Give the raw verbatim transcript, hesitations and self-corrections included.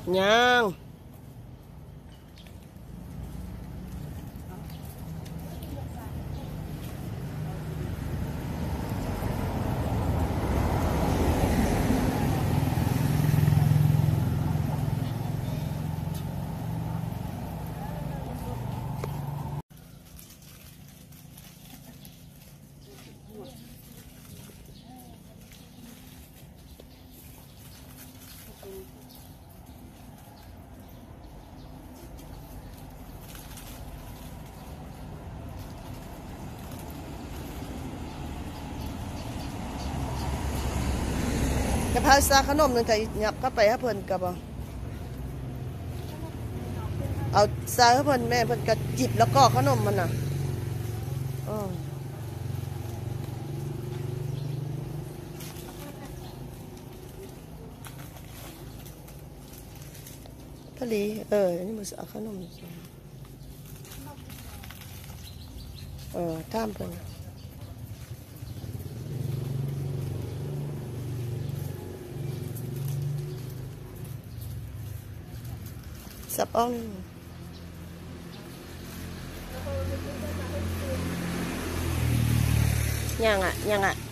ยังจะพาซาขนมหนึ่งแต่หยับก็ไปให้เพิ่นกับเอาซาให้เพิ่นแม่เพิ่นก็จิบแล้วก็ขนมมันน่ะอ๋อทะเลเออนี่มันเอาขนมเออท่ามเพิ่นสับอ่องยังอ่ะยังอ่ะ